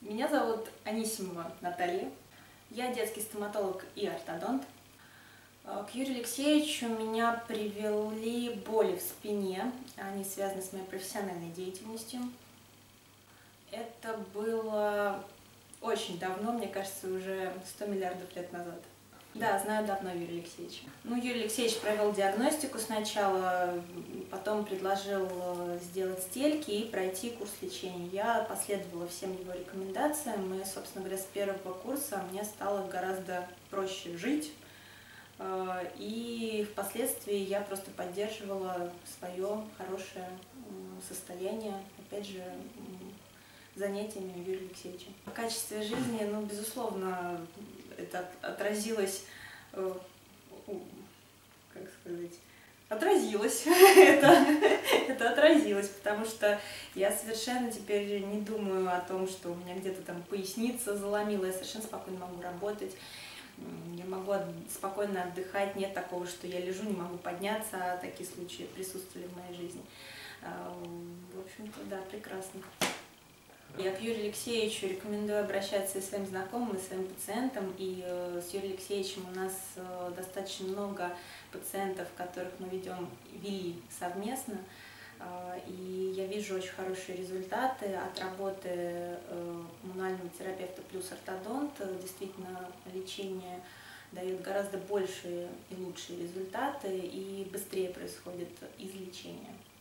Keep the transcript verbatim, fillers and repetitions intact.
Меня зовут Анисимова Наталья. Я детский стоматолог и ортодонт. К Юрию Алексеевичу меня привели боли в спине. Они связаны с моей профессиональной деятельностью. Это было очень давно, мне кажется, уже сто миллиардов лет назад. Да, знаю давно Юрия Алексеевича. Ну, Юрий Алексеевич провел диагностику сначала, потом предложил сделать стельки и пройти курс лечения. Я последовала всем его рекомендациям, и, собственно говоря, с первого курса мне стало гораздо проще жить. И впоследствии я просто поддерживала свое хорошее состояние, опять же, занятиями Юрия Алексеевича. В качестве жизни, ну, безусловно, это отразилось, как сказать, отразилось, это, это отразилось, потому что я совершенно теперь не думаю о том, что у меня где-то там поясница заломила, я совершенно спокойно могу работать. Я могу спокойно отдыхать, нет такого, что я лежу, не могу подняться, а такие случаи присутствовали в моей жизни. В общем-то, да, прекрасно. Я к Юрию Алексеевичу рекомендую обращаться и своим знакомым, и своим пациентам. И с Юрием Алексеевичем у нас достаточно много пациентов, которых мы ведем, вели совместно. И я вижу очень хорошие результаты от работы коммунального терапевта плюс ортодонт. Действительно, лечение дает гораздо большие и лучшие результаты, и быстрее происходит излечение.